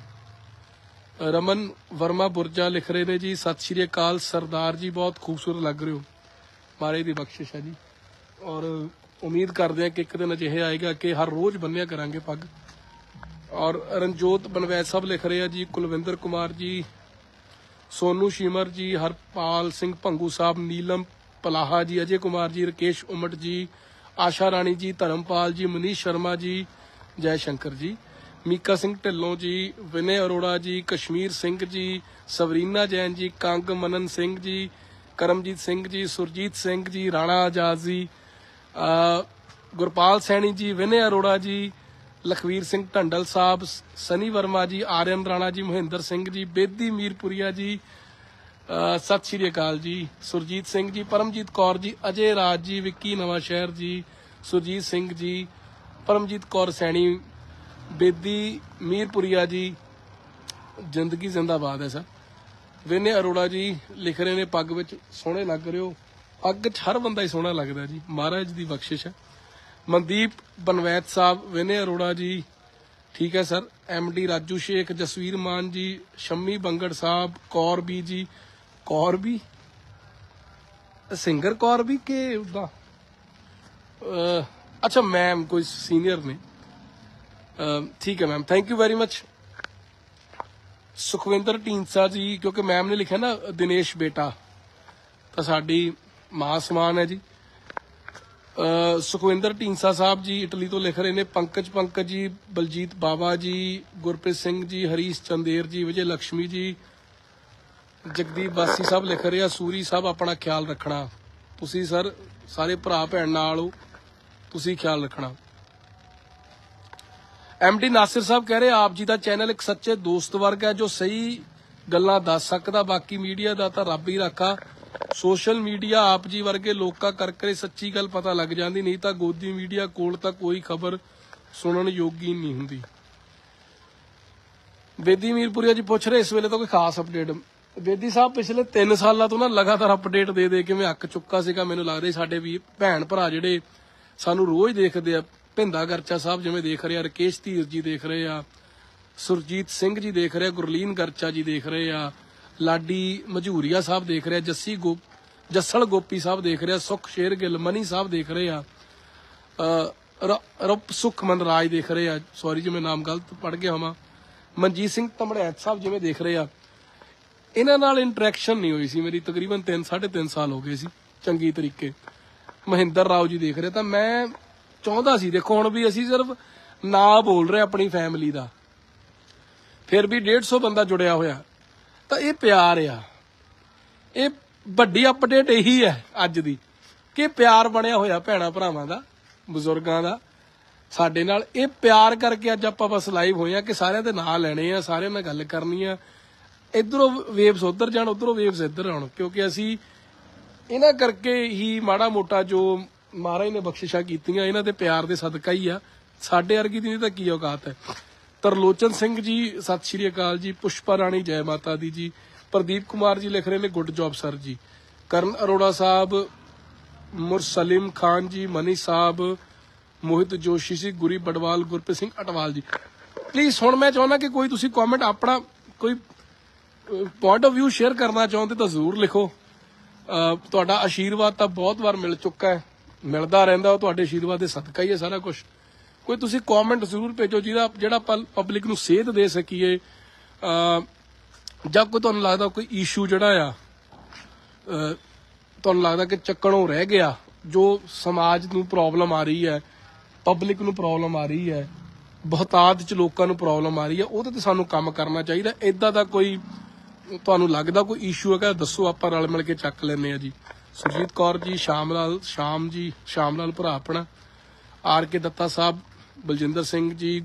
ਰਮਨ ਵਰਮਾ ਬੁਰਜਾ ਲਿਖ ਰਹੇ ਨੇ ਜੀ, ਸਤਿ ਸ਼੍ਰੀ ਅਕਾਲ ਸਰਦਾਰ ਜੀ, ਬਹੁਤ ਖੂਬਸੂਰਤ ਲੱਗ ਰਹੇ ਹੋ, ਮਹਾਰਾਜ ਦੀ ਬਖਸ਼ਿਸ਼ ਹੈ ਜੀ। ਔਰ ਉਮੀਦ ਕਰਦੇ ਹਾਂ ਕਿ ਇੱਕ ਦਿਨ ਅਜਿਹੇ ਆਏਗਾ ਕਿ ਹਰ ਰੋਜ਼ ਬੰਨਿਆ ਕਰਾਂਗੇ ਪੱਗ। ਔਰ ਰਣਜੋਤ ਬਨਵੈਦ ਸਾਹਿਬ ਲਿਖ ਰਹੇ ਆ ਜੀ, ਕੁਲਵਿੰਦਰ ਕੁਮਾਰ ਜੀ, ਸੋਨੂ ਸ਼ੀਮਰ ਜੀ, ਹਰਪਾਲ ਸਿੰਘ ਭੰਗੂ ਸਾਹਿਬ, ਨੀਲਮ ਪਲਾਹਾ ਜੀ, ਅਜੇ ਕੁਮਾਰ ਜੀ, ਰਕੇਸ਼ ਉਮਟ ਜੀ, ਆਸ਼ਾ ਰਾਣੀ ਜੀ, ਧਰਮਪਾਲ ਜੀ, ਮਨੀਸ਼ ਸ਼ਰਮਾ ਜੀ, ਜੈ ਸ਼ੰਕਰ ਜੀ, ਮੀਕਾ ਸਿੰਘ ਢਿੱਲੋਂ ਜੀ, ਵਿਨੇ ਅਰੋੜਾ ਜੀ, ਕਸ਼ਮੀਰ ਸਿੰਘ ਜੀ, ਸਵਰੀਨਾ ਜੈਨ ਜੀ, ਕੰਗ ਮਨਨ ਸਿੰਘ ਜੀ, ਕਰਮਜੀਤ ਸਿੰਘ ਜੀ, ਸੁਰਜੀਤ ਸਿੰਘ ਜੀ, ਰਾਣਾ ਆਜ਼ਾਦ ਜੀ, ਗੁਰਪਾਲ ਸੈਣੀ ਜੀ, ਵਿਨੇ ਅਰੋੜਾ ਜੀ, ਲਖਵੀਰ ਸਿੰਘ ਢੰਡਲ ਸਾਹਿਬ, ਸਨੀ ਵਰਮਾ ਜੀ, ਆਰਿਅਨ ਰਾਣਾ ਜੀ, ਮਹਿੰਦਰ ਸਿੰਘ ਜੀ, ਬੇਦੀ ਮੀਰਪੁਰੀਆ ਜੀ, ਸਤਿ ਸ਼੍ਰੀ ਅਕਾਲ ਜੀ, ਸੁਰਜੀਤ ਸਿੰਘ ਜੀ, ਪਰਮਜੀਤ ਕੌਰ ਜੀ, ਅਜੇ ਰਾਜ ਜੀ, ਵਿੱਕੀ ਨਵਾਂ ਸ਼ਹਿਰ ਜੀ, ਸੁਰਜੀਤ ਸਿੰਘ ਜੀ, ਪਰਮਜੀਤ ਕੌਰ ਸੈਣੀ, ਬੇਦੀ ਮੀਰਪੁਰੀਆ ਜੀ, ਜ਼ਿੰਦਗੀ ਜ਼ਿੰਦਾਬਾਦ ਹੈ ਸਰ। ਵਿਨੇ ਅਰੋੜਾ ਜੀ ਲਿਖ ਰਹੇ ਨੇ ਪੱਗ ਵਿੱਚ ਸੋਹਣੇ ਲੱਗ ਰਹੇ ਹੋ, ਪੱਗ 'ਚ ਹਰ ਬੰਦਾ ਹੀ ਸੋਹਣਾ ਲੱਗਦਾ ਜੀ, ਮਹਾਰਾਜ ਦੀ ਬਖਸ਼ਿਸ਼ ਹੈ। ਮਨਦੀਪ ਬਨਵੈਦ ਸਾਹਿਬ, ਵਿਨੇ ਅਰੋੜਾ ਜੀ, ਠੀਕ ਹੈ sir. M D Raju Shaikh, Jasvir Maan ji, Shammi Bangar Sahib, Kaur B ji, Kaur B singer Kaur B ਕਿ ਉਦਾਂ ਅੱਛਾ ਮੈਮ ਕੋਈ ਸੀਨੀਅਰ ਨੇ, ਠੀਕ ਹੈ ma'am, thank you very much. Sukhwinder Dhindsa ji, ਕਿਉਂਕਿ ਮੈਮ ਨੇ ਲਿਖਿਆ ਨਾ ਦਿਨੇਸ਼ ਬੇਟਾ, ਤਾਂ ਸਾਡੀ ਮਾਂ ਸਮਾਨ ਹੈ ਜੀ। ਸੁਖਵਿੰਦਰ ਢੀਂਸਾ ਸਾਹਿਬ ਜੀ ਇਟਲੀ ਤੋਂ ਲਿਖ ਰਹੇ ਨੇ। ਪੰਕਜ ਪੰਕਜ ਜੀ, ਬਲਜੀਤ ਬਾਵਾ ਜੀ, ਗੁਰਪ੍ਰੀਤ ਸਿੰਘ ਜੀ, ਹਰੀਸ਼ ਚੰਦੇਰ ਜੀ, ਵਿਜੇ ਲక్ష్ਮੀ ਜੀ, ਜਗਦੀਪ ਬਾਸੀ ਸਾਹਿਬ ਲਿਖ ਰਹੇ ਆ। ਸੂਰੀ ਸਾਹਿਬ ਆਪਣਾ ਖਿਆਲ ਰੱਖਣਾ। ਤੁਸੀਂ ਸਰ ਸਾਰੇ ਭਰਾ ਭੈਣ ਨਾਲ ਹੋ, ਤੁਸੀਂ ਖਿਆਲ ਰੱਖਣਾ। ਐਮਡੀ ਨਾਸਿਰ ਸਾਹਿਬ ਕਹਿ ਰਹੇ ਆਪ ਜੀ ਦਾ ਚੈਨਲ ਇੱਕ ਸੱਚੇ ਦੋਸਤ ਵਰਗਾ ਹੈ ਜੋ ਸਹੀ ਗੱਲਾਂ ਦੱਸ ਸਕਦਾ, ਬਾਕੀ ਮੀਡੀਆ ਦਾ ਤਾਂ ਰੱਬ ਹੀ ਰਾਖਾ। ਸੋਸ਼ਲ ਮੀਡੀਆ ਆਪ ਜੀ ਵਰਗੇ ਲੋਕਾਂ ਕਰਕੇ ਸੱਚੀ ਗੱਲ ਪਤਾ ਲੱਗ ਜਾਂਦੀ, ਨਹੀਂ ਤਾਂ ਗੋਦੀ ਮੀਡੀਆ ਕੋਲ ਤਾਂ ਕੋਈ ਖਬਰ ਸੁਣਨ ਯੋਗੀ ਨਹੀਂ ਹੁੰਦੀ। ਬੇਦੀ ਮੀਰਪੁਰੀਆ ਜੀ ਪੁੱਛ ਰਹੇ ਇਸ ਵੇਲੇ ਤਾਂ ਕੋਈ ਖਾਸ ਅਪਡੇਟ। ਬੇਦੀ ਸਾਹਿਬ ਪਿਛਲੇ ਤਿੰਨ ਸਾਲਾਂ ਤੋਂ ਨਾ ਲਗਾਤਾਰ ਅਪਡੇਟ ਦੇ ਦੇ ਕੇ ਮੈਂ ਅੱਕ ਚੁੱਕਾ ਸੀਗਾ। ਮੈਨੂੰ ਲੱਗਦਾ ਸਾਡੇ ਵੀ ਭੈਣ ਭਰਾ ਜਿਹੜੇ ਸਾਨੂੰ ਰੋਜ਼ ਦੇਖਦੇ ਆ, ਭਿੰਦਾ ਗਰਚਾ ਸਾਹਿਬ ਜਿਵੇਂ ਦੇਖ ਰਹੇ ਆ, ਰਕੇਸ਼ ਧੀਰ ਜੀ ਦੇਖ ਰਹੇ ਆ, ਸੁਰਜੀਤ ਸਿੰਘ ਜੀ ਦੇਖ ਰਹੇ ਆ, ਗੁਰਲੀਨ ਗਰਚਾ ਜੀ ਦੇਖ ਰਹੇ ਆ, ਲਾਡੀ ਮਝੂਰੀਆ ਸਾਹਿਬ ਦੇਖ ਰਹੇ ਆ, ਜੱਸੀ ਗੋ ਜੱਸਲ ਗੋਪੀ ਸਾਹਿਬ ਦੇਖ ਰਹੇ ਆ, ਸੁਖ ਸ਼ੇਰਗਿੱਲ ਮਨੀ ਸਾਹਿਬ ਦੇਖ ਰਹੇ ਆ, ਰੂਪ ਸੁਖਮਨ ਰਾਜ ਦੇਖ ਰਹੇ ਆ, ਸੌਰੀ ਜੀ ਮੈਂ ਨਾਮ ਗਲਤ ਪੜ੍ਹ ਗਿਆ ਹੋਵਾਂ, ਮਨਜੀਤ ਸਿੰਘ ਤਮੜੈਤ ਸਾਹਿਬ ਜਿਵੇਂ ਦੇਖ ਰਹੇ ਆ। ਇਹਨਾਂ ਨਾਲ ਇੰਟਰੈਕਸ਼ਨ ਨਹੀਂ ਹੋਈ ਸੀ ਮੇਰੀ ਤਕਰੀਬਨ ਤਿੰਨ ਸਾਢੇ ਤਿੰਨ ਸਾਲ ਹੋ ਗਏ ਸੀ ਚੰਗੀ ਤਰੀਕੇ। ਮਹਿੰਦਰ ਰਾਓ ਜੀ ਦੇਖ ਰਹੇ, ਤਾਂ ਮੈਂ ਚਾਹੁੰਦਾ ਸੀ, ਦੇਖੋ ਹੁਣ ਵੀ ਅਸੀਂ ਸਿਰਫ ਨਾਂ ਬੋਲ ਰਹੇ ਆਪਣੀ ਫੈਮਿਲੀ ਦਾ, ਫਿਰ ਵੀ ਡੇਢ ਸੌ ਬੰਦਾ ਜੁੜਿਆ ਹੋਇਆ, ਤਾਂ ਇਹ ਪਿਆਰ ਆ। ਇਹ ਵੱਡੀ ਅਪਡੇਟ ਇਹੀ ਹੈ ਅੱਜ ਦੀ ਕਿ ਪਿਆਰ ਬਣਿਆ ਹੋਇਆ ਭੈਣਾਂ ਭਰਾਵਾਂ ਦਾ, ਬਜ਼ੁਰਗਾਂ ਦਾ ਸਾਡੇ ਨਾਲ। ਇਹ ਪਿਆਰ ਕਰਕੇ ਅੱਜ ਆਪਾਂ ਬਸ ਲਾਈਵ ਹੋਏ ਆ ਕਿ ਸਾਰਿਆਂ ਦੇ ਨਾਂ ਲੈਣੇ ਆ, ਸਾਰਿਆਂ ਨਾਲ ਗੱਲ ਕਰਨੀ ਆ, ਇੱਧਰੋਂ ਵੇਵਸ ਉੱਧਰ ਜਾਣ, ਉੱਧਰੋਂ ਵੇਵਸ ਇੱਧਰ ਆਉਣ, ਕਿਉਂਕਿ ਅਸੀਂ ਇਹਨਾਂ ਕਰਕੇ ਹੀ ਮਾੜਾ ਮੋਟਾ ਜੋ ਮਹਾਰਾਜ ਨੇ ਬਖਸ਼ਿਸ਼ਾਂ ਕੀਤੀਆਂ ਇਹਨਾਂ ਦੇ ਪਿਆਰ ਦੇ ਸਦਕਾ ਹੀ ਆ। ਸਾਡੇ ਵਰਗੀ ਦੀ ਤਾਂ ਕੀ ਔਕਾਤ ਹੈ। ਤਰਲੋਚਨ ਸਿੰਘ ਜੀ ਸਤਿ ਸ਼੍ਰੀ ਅਕਾਲ ਜੀ, ਪੁਸ਼ਪਾ ਰਾਣੀ ਜੈ ਮਾਤਾ ਦੀ ਜੀ, ਪ੍ਰਦੀਪ ਕੁਮਾਰ ਜੀ ਲਿਖ ਰਹੇ ਨੇ ਗੁੱਡ ਜੌਬ ਸਰ ਜੀ, ਕਰਨ ਅਰੋੜਾ ਸਾਹਿਬ, ਮੁਰਸਲਿਮ ਖਾਨ ਜੀ, ਮਨੀ ਸਾਹਿਬ, ਮੋਹਿਤ ਜੋਸ਼ੀ ਸੀ, ਗੁਰੀ ਬਡਵਾਲ, ਗੁਰਪ੍ਰੀਤ ਸਿੰਘ ਅਟਵਾਲ ਜੀ। ਪਲੀਜ਼ ਹੁਣ ਮੈਂ ਚਾਹੁੰਦਾ ਕਿ ਕੋਈ ਤੁਸੀਂ ਕਮੈਂਟ ਆਪਣਾ ਕੋਈ ਪੁਆਇੰਟ ਆਫ ਵਿਊ ਸ਼ੇਅਰ ਕਰਨਾ ਚਾਹੁੰਦੇ ਤਾਂ ਜ਼ਰੂਰ ਲਿਖੋ। ਤੁਹਾਡਾ ਆਸ਼ੀਰਵਾਦ ਤਾਂ ਬਹੁਤ ਵਾਰ ਮਿਲ ਚੁੱਕਾ ਹੈ, ਮਿਲਦਾ ਰਹਿੰਦਾ, ਉਹ ਤੁਹਾਡੇ ਆਸ਼ੀਰਵਾਦ ਦੇ ਸਦਕਾ ਹੀ ਹੈ ਸਾਰਾ ਕੁਝ। ਕੋਈ ਤੁਸੀਂ ਕਮੈਂਟ ਜ਼ਰੂਰ ਭੇਜੋ ਜਿਹਦਾ ਜਿਹੜਾ ਪਬਲਿਕ ਨੂੰ ਸੇਧ ਦੇ ਸਕੀਏ, ਜਾਂ ਕੋਈ ਤੁਹਾਨੂੰ ਲੱਗਦਾ ਕੋਈ ਇਸ਼ੂ ਜਿਹੜਾ ਆ ਤੁਹਾਨੂੰ ਲੱਗਦਾ ਕਿ ਚੱਕਣੋਂ ਰਹਿ ਗਿਆ, ਜੋ ਸਮਾਜ ਨੂੰ ਪ੍ਰੋਬਲਮ ਆ ਰਹੀ ਹੈ, ਪਬਲਿਕ ਨੂੰ ਪ੍ਰੋਬਲਮ ਆ ਰਹੀ ਹੈ, ਬਹੁਤਾਤ ਚ ਲੋਕਾਂ ਨੂੰ ਪ੍ਰੋਬਲਮ ਆ ਰਹੀ ਹੈ, ਉਹਦੇ ਤੇ ਸਾਨੂੰ ਕੰਮ ਕਰਨਾ ਚਾਹੀਦਾ। ਏਦਾਂ ਦਾ ਕੋਈ ਤੁਹਾਨੂੰ ਲੱਗਦਾ ਕੋਈ ਇਸ਼ੂ ਹੈਗਾ ਦੱਸੋ, ਆਪਾਂ ਰਲ ਮਿਲ ਕੇ ਚੱਕ ਲੈਂਦੇ ਆ ਜੀ। ਸੁਰਜੀਤ ਕੌਰ ਜੀ, ਸ਼ਾਮ ਲਾਲ ਸ਼ਾਮ ਜੀ, ਸ਼ਾਮ ਲਾਲ ਭਰਾ ਆਪਣਾ, ਆਰ ਕੇ ਦੱਤਾ ਸਾਹਿਬ, ਬਲਜਿੰਦਰ ਸਿੰਘ ਜੀ,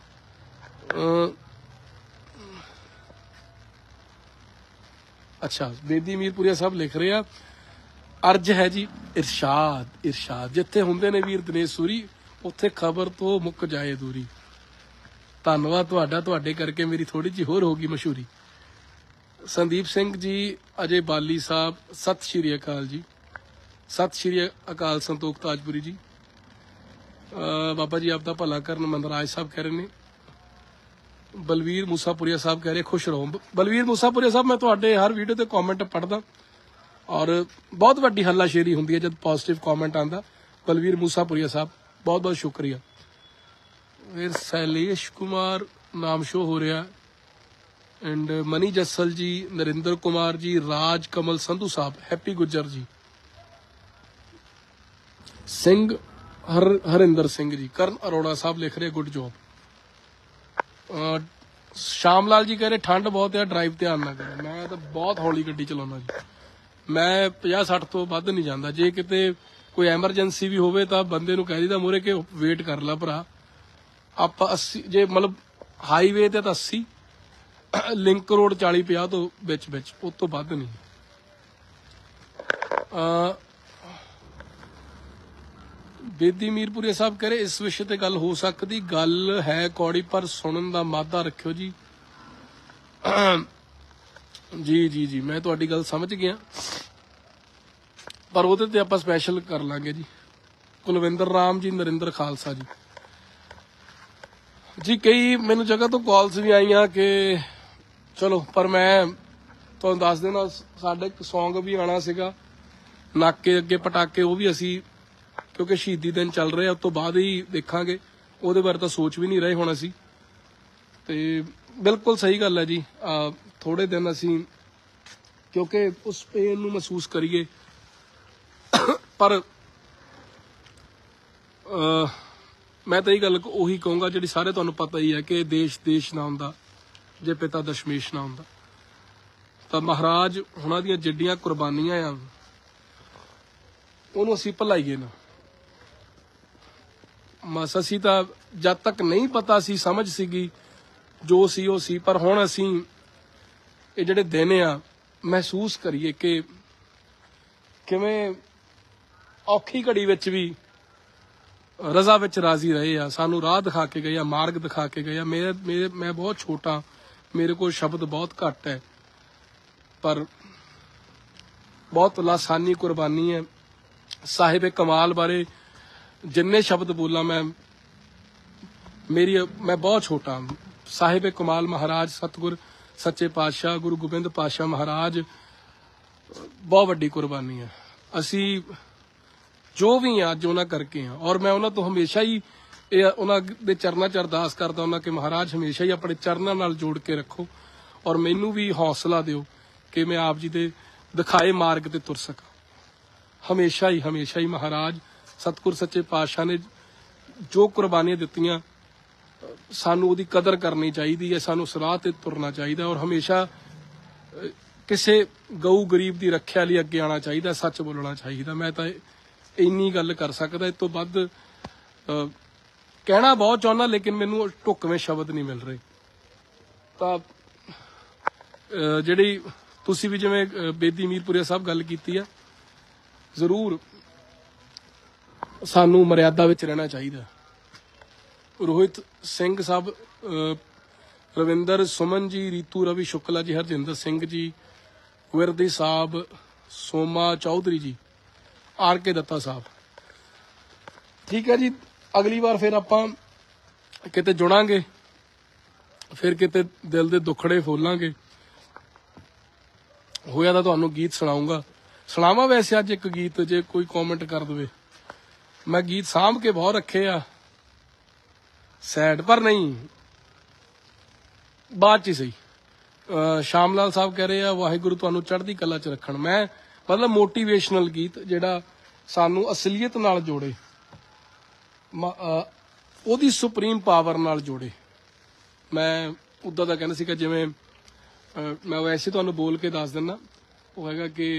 ਅੱਛਾ ਬੇਦੀ ਮੀਰਪੁਰੀਆ ਸਾਹਿਬ ਲਿਖ ਰਹੇ ਆ, ਅਰਜ ਹੈ ਜੀ ਇਰਸ਼ਾਦ ਇਰਸ਼ਾਦ, ਜਿੱਥੇ ਹੁੰਦੇ ਨੇ ਵੀਰ ਦਿਨੇਸ਼ ਸੂਰੀ ਉੱਥੇ ਖਬਰ ਤੋਂ ਮੁੱਕ ਜਾਏ ਦੂਰੀ। ਧੰਨਵਾਦ ਤੁਹਾਡਾ, ਤੁਹਾਡੇ ਕਰਕੇ ਮੇਰੀ ਥੋੜੀ ਜਿਹੀ ਹੋਰ ਹੋ ਗਈ ਮਸ਼ਹੂਰੀ। ਸੰਦੀਪ ਸਿੰਘ ਜੀ, ਅਜੇ ਬਾਲੀ ਸਾਹਿਬ ਸਤਿ ਸ਼੍ਰੀ ਅਕਾਲ ਜੀ, ਸਤਿ ਸ਼੍ਰੀ ਅਕਾਲ। ਸੰਤੋਖ ਤਾਜਪੁਰੀ ਜੀ, ਬਾਬਾ ਜੀ ਆਪ ਦਾ ਭਲਾ ਕਰਨ। ਮਨਰਾਜ ਸਾਹਿਬ ਕਹਿ ਰਹੇ ਨੇ, ਬਲਵੀਰ ਮੂਸਾਪੁਰੀਆ ਸਾਹਿਬ ਕਹਿ ਰਹੇ ਖੁਸ਼ ਰਹੋ। ਬਲਵੀਰ ਮੂਸਾਪੁਰੀਆ ਸਾਹਿਬ, ਮੈਂ ਤੁਹਾਡੇ ਹਰ ਵੀਡੀਓ ਤੇ ਕਮੈਂਟ ਪੜ੍ਹਦਾ ਔਰ ਬਹੁਤ ਵੱਡੀ ਹੱਲਾਸ਼ੇਰੀ ਹੁੰਦੀ ਹੈ ਜਦ ਪੋਜ਼ਿਟਿਵ ਕਮੈਂਟ ਆਉਂਦਾ। ਬਲਵੀਰ ਮੂਸਾਪੁਰੀਆ ਸਾਹਿਬ ਬਹੁਤ ਬਹੁਤ ਸ਼ੁਕਰੀਆ। ਫਿਰ ਸ਼ੈਲੇਸ਼ ਕੁਮਾਰ ਨਾਮ ਸ਼ੋ ਹੋ ਰਿਹਾ, ਐਂਡ ਮਨੀ ਜੱਸਲ ਜੀ, ਨਰਿੰਦਰ ਕੁਮਾਰ ਜੀ, ਰਾਜ ਕਮਲ ਸੰਧੂ ਸਾਹਿਬ, ਹੈਪੀ ਗੁੱਜਰ ਜੀ, ਸਿੰਘ ਹਰ ਹਰਿੰਦਰ ਸਿੰਘ ਜੀ, ਕਰਨ ਅਰੋੜਾ ਸਾਹਿਬ ਲਿਖ ਰਹੇ ਗੁੱਡ ਜੋਬ। ਸ਼ਾਮ ਲਾਲ ਜੀ ਕਹਿ ਰਹੇ ਠੰਡ ਬਹੁਤ ਹੈ, ਡਰਾਈਵ ਧਿਆਨ ਨਾ ਕਰੋ। ਮੈਂ ਤਾਂ ਬਹੁਤ ਹੌਲੀ ਗੱਡੀ ਚਲਾਉਣਾ ਜੀ, ਮੈਂ ਪੰਜਾਹ ਸੱਠ ਤੋਂ ਵੱਧ ਨਹੀਂ ਜਾਂਦਾ। ਜੇ ਕਿਤੇ ਕੋਈ ਐਮਰਜੈਂਸੀ ਵੀ ਹੋਵੇ ਤਾਂ ਬੰਦੇ ਨੂੰ ਕਹਿ ਦਈਦਾ ਮੂਹਰੇ ਕਿ ਵੇਟ ਕਰ ਲੈ ਭਰਾ। ਆਪਾਂ ਅੱਸੀ ਜੇ ਮਤਲਬ ਹਾਈਵੇ ਤੇ ਤਾਂ ਅੱਸੀ, ਲਿੰਕ ਰੋਡ ਚਾਲੀ ਪੰਜਾਹ ਤੋਂ ਵਿੱਚ ਵਿੱਚ, ਉਸ ਤੋਂ ਵੱਧ ਨਹੀਂ। ਬੇਦੀ ਮੀਰਪੁਰੀਆ ਸਾਹਿਬ ਕਹਿ ਰਹੇ ਇਸ ਵਿਸ਼ੇ ਤੇ ਗੱਲ ਹੋ ਸਕਦੀ, ਗੱਲ ਹੈ ਕੌੜੀ ਪਰ ਸੁਣਨ ਦਾ ਮਾਦਾ ਰੱਖਿਓ ਜੀ। ਜੀ ਜੀ ਜੀ ਮੈਂ ਤੁਹਾਡੀ ਗੱਲ ਸਮਝ ਗਿਆ, ਪਰ ਉਹਦੇ ਤੇ ਆਪਾਂ ਸਪੈਸ਼ਲ ਕਰ ਲਾਂਗੇ ਜੀ। ਕੁਲਵਿੰਦਰ ਰਾਮ ਜੀ, ਨਰਿੰਦਰ ਖਾਲਸਾ ਜੀ ਜੀ ਕਈ ਮੈਨੂੰ ਜਗ੍ਹਾ ਤੋਂ ਕਾਲਸ ਵੀ ਆਈਆਂ ਕਿ ਚਲੋ, ਪਰ ਮੈਂ ਤੁਹਾਨੂੰ ਦੱਸ ਦੇਣਾ ਸਾਡੇ ਇੱਕ ਸੌਂਗ ਵੀ ਆਉਣਾ ਸੀਗਾ, ਨਾਕੇ ਅੱਗੇ ਪਟਾਕੇ, ਉਹ ਵੀ ਅਸੀਂ ਕਿਉਂਕਿ ਸ਼ਹੀਦੀ ਦਿਨ ਚੱਲ ਰਿਹਾ ਉਸ ਤੋਂ ਬਾਅਦ ਹੀ ਦੇਖਾਂਗੇ, ਉਹਦੇ ਬਾਰੇ ਤਾਂ ਸੋਚ ਵੀ ਨਹੀਂ ਰਹੇ ਹੁਣ ਅਸੀਂ। ਤੇ ਬਿਲਕੁਲ ਸਹੀ ਗੱਲ ਹੈ ਜੀ, ਥੋੜੇ ਦਿਨ ਅਸੀਂ ਕਿਉਂਕਿ ਉਸ ਪੇਨ ਨੂੰ ਮਹਿਸੂਸ ਕਰੀਏ, ਪਰ मैं तो यही गल उही कहूँगा जी सारे तुहानूं पता ही है कि देश देश ना हुंदा जे पिता दशमेश ना हुंदा। तो महाराज हुणां दियां जिड्डियां कुर्बानियां आ उहनूं असीं भुलाईए ना। बस असीं तां जद तक नहीं पता सी समझ सीगी जो सी वो सी, पर हुण असीं ये जिहड़े दिन आ महसूस करिए कि किवें औखी घड़ी विच भी रज़ा विच राजी रहे आ, सानू राह दिखा के गए आ, मार्ग दिखा के गए आ। मेरे मेरे मैं बहुत छोटा, मेरे को शब्द बहुत घट है, पर बहुत लासानी कुर्बानी है। साहिब कमाल बारे जिन्ने शब्द बोला मैं मेरी मैं बहुत छोटा। साहिब कमाल महाराज सतगुर सच्चे पातशाह गुरु गोबिंद पातशाह महाराज बहुत वड्डी कुर्बानी है। असी जो भी हैं अज उन्हां करके हैं, और मैं उन्हां तो हमेशा ही उन्हां दे चरनां च अरदास करदा हुंदा कि महाराज हमेशा ही अपने चरनां नाल जोड़ के रखो और मैनू भी हौसला दिओ कि मैं आप जी दे दिखाए मार्ग ते तुर सकां। हमेशा ही हमेशा ही महाराज सतगुर सच्चे पातशाह ने जो कुर्बानियां दित्तियां सानू उहदी कदर करनी चाहिदी है, सानू सराह ते तुरना चाहिदा और हमेशा किसी गऊ गरीब की रखिया लई अगे आना चाहिदा, सच बोलना चाहिदा। मैं तो इन्नी गल कर सकदा, इस तो वध कहना बहुत चाहुंदा लेकिन मैनू ढुकवें शब्द नहीं मिल रहे। तां जिहड़ी तुसीं भी जिवें बेदी मीरपुरिया साहब गल कीती है, जरूर सानू मर्यादा विच रहना चाहिदा। रोहित सिंह साहब, रविंदर सुमन जी, रीतू रवि शुक्ला जी, हरजिंदर सिंह जी, विरदी साहब, सोमा चौधरी जी, आर के दत्ता साहब, ठीक है जी। अगली बार फिर आपां किते जुड़ांगे, फिर किते दिल दे दुखड़े फोलांगे। होया तां तुहानूं गीत सुणाऊंगा, सुणावां वैसे अज एक गीत जे कोई कॉमेंट कर दवे। मैं गीत सामभ के बहुत रखे आ सैड, पर नहीं बाद च सही। शाम लाल साहब कह रहे हैं वाहिगुरू तुहानूं चढ़दी कला च रखण। मैं मतलब मोटिवेशनल गीत जिहड़ा सानू असलीयत नाल जोड़े, ओहदी सुप्रीम पावर नाल जोड़े। मैं उदा दा कहना सीगा जिवें मैं वैसे तुहानूं बोल के दस दिना, वो हैगा कि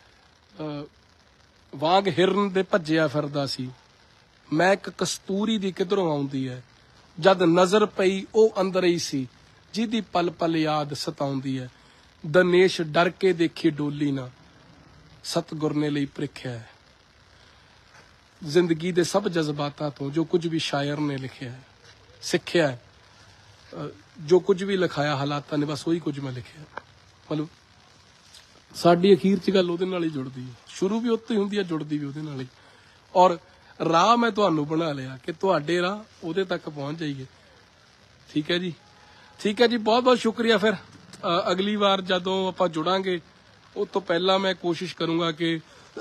वांग हिरन दे भज्जिया फिरदा सी, मैं एक कस्तूरी दी किधरों आउंदी है, जद नज़र पई ਉਹ अंदर ही सी, जिहदी पल पल याद सताउंदी है, दनेश डर के देखी डोली ना, सतगुर ने लई प्रिख्या है। जिंदगी दे सब जज्बातां तो जो कुछ भी शायर ने लिखिया है, सिक्ख्या है, जो कुछ भी लिखाया हालातां ने बस वही कुछ मैं लिखिया। मतलब साडी अखीर च गल उहदे नाल ही जुड़दी है, शुरू भी उत्ते ही हुंदी है, जुड़दी भी उहदे नाल ही। और राह मैं तुहानूं बना लिया कि तुहाडे राह उहदे तक पहुंच जाइए। ठीक है जी, ठीक है जी, बहुत बहुत शुक्रिया। फिर अगली बार जदों आपां जुड़ांगे उस तो पहला मैं कोशिश करूंगा कि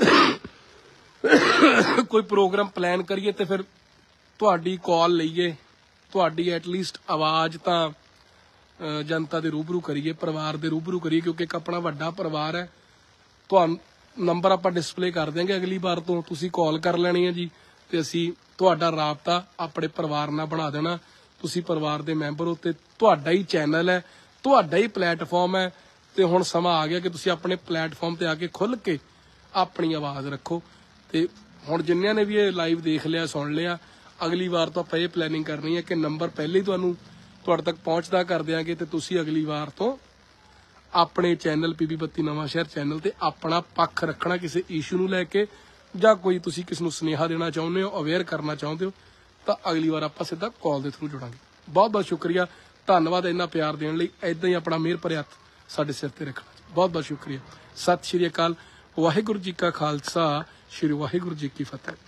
कोई प्रोग्राम प्लान करिए तो फिर तुहाडी कॉल लईए, तुहाडी एटलीस्ट आवाज़ तां जनता दे रूबरू करिए, परिवार दे रूबरू करिए, क्योंकि एक अपना वड्डा परिवार है। तुहानूं नंबर आपां डिस्पले कर देंगे, अगली बार तो तुसीं कॉल कर लेनी है जी, ते असीं तुहाडा राबता अपने परिवार नाल बना देना। तुसीं परिवार दे मैंबर हो ते तुहाडा ही चैनल है, तुहाडा ही प्लेटफॉर्म है, ते हुण समा आ गया कि तुसीं अपने प्लेटफॉर्म ते आके खुल के अपनी आवाज़ रखो। ते हुण जिन्नियां ने भी ये लाइव देख लिया सुन लिया, अगली बार तो आपां ये प्लैनिंग करनी है कि नंबर पहले ही तुहानूं तुहाडे तक पहुँचदा कर देंगे, ते तुसीं अगली बार तो अपने चैनल पीबी बत्ती नवां शहर चैनल ते अपना पक्ष रखना किसी इशू नूं लैके, जां कोई तुसीं किसी नूं सुनेहा देना चाहुंदे हो, अवेयर करना चाहुंदे हो, तां अगली बार आपां सीधा कॉल दे थ्रू जुड़ांगे। बहुत बहुत शुक्रिया, धन्नवाद इन्ना प्यार देण लई। ऐदां ही अपना मेहर भरे हत्थ साडे सिर ते रखना। बहुत बहुत शुक्रिया। सत श्री अकाल। वाहिगुरू जी का खालसा, श्री वाहिगुरू जी की फतेह।